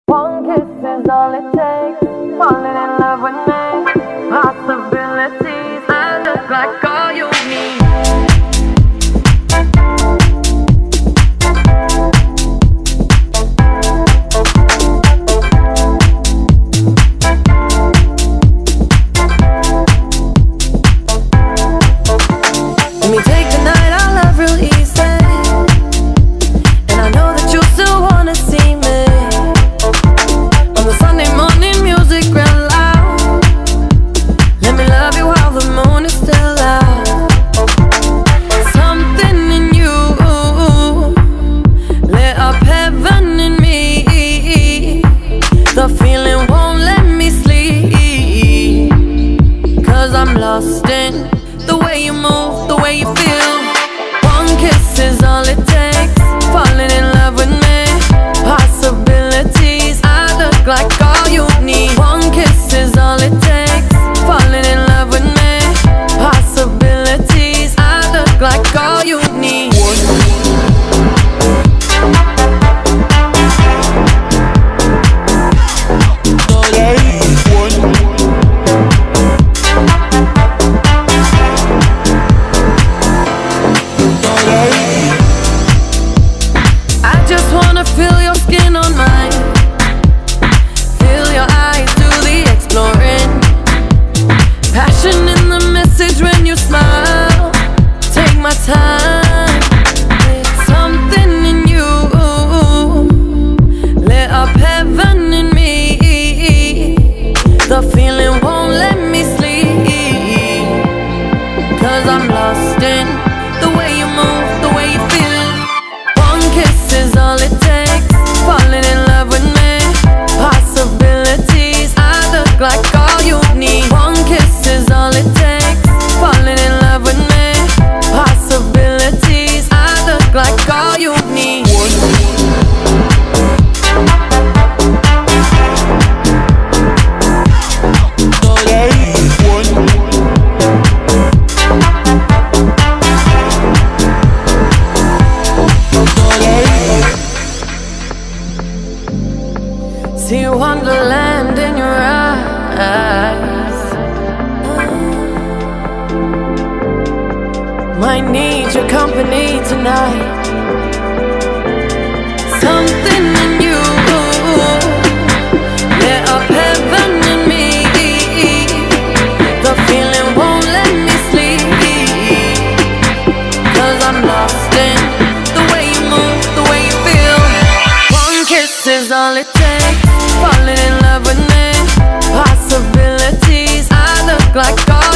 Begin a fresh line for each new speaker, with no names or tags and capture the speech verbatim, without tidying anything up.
One kiss is all it takes. Falling in love with me. Possibilities. I look like all you need. Let me take the night I love real easy. And I know that you still wanna see me. On the Sunday morning music real loud. Let me love you while the moon is still out. Something in you lit up heaven in me. The feeling won't let me sleep. Cause I'm lost in the way you move, the way you feel. One kiss is all it takes. Falling in love with me. Possibilities. I look like all you need. One kiss is all it takes. Falling in love with me. Possibilities. I look like all you need. I just wanna feel your skin on mine. Feel your eyes do the exploring. Passion in the message when you smile. Take my time. It's something in you lit up heaven in me. The feeling won't let me sleep. Cause I'm lost in the way you move, the way you feel. One kiss is all it takes. Falling in love with me. Possibilities. I look like all you need. One kiss is all it takes. Falling in love with me. Possibilities. I look like all you need. See wonderland in your eyes. Might need your company tonight. Something in you lit up heaven in me. The feeling won't let me sleep. Cause I'm lost in the way you move, the way you feel. One kiss is all it takes. Falling in love with me. Possibilities. I look like all